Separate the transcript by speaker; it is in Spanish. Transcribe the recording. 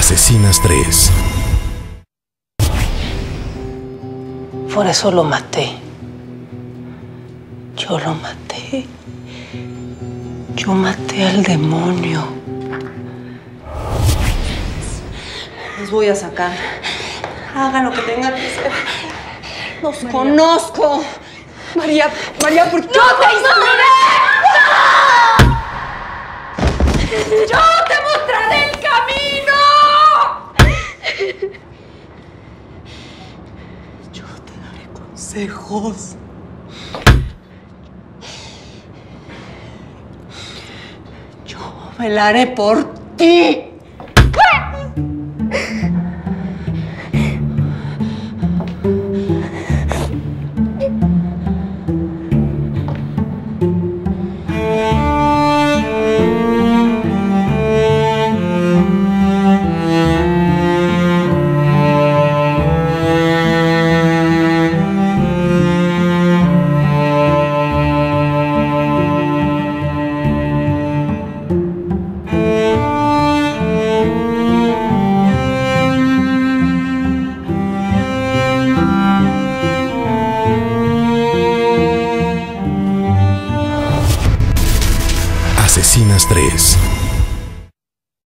Speaker 1: Asesinas 3.
Speaker 2: Por eso lo maté. Yo lo maté. Yo maté al demonio.
Speaker 3: Los voy a sacar. Hagan lo que tengan que hacer. Los conozco. María, ¿por qué te inspiré? ¡Yo te mostraré el camino! Yo te daré consejos. Yo velaré por ti.
Speaker 1: Asesinas 3.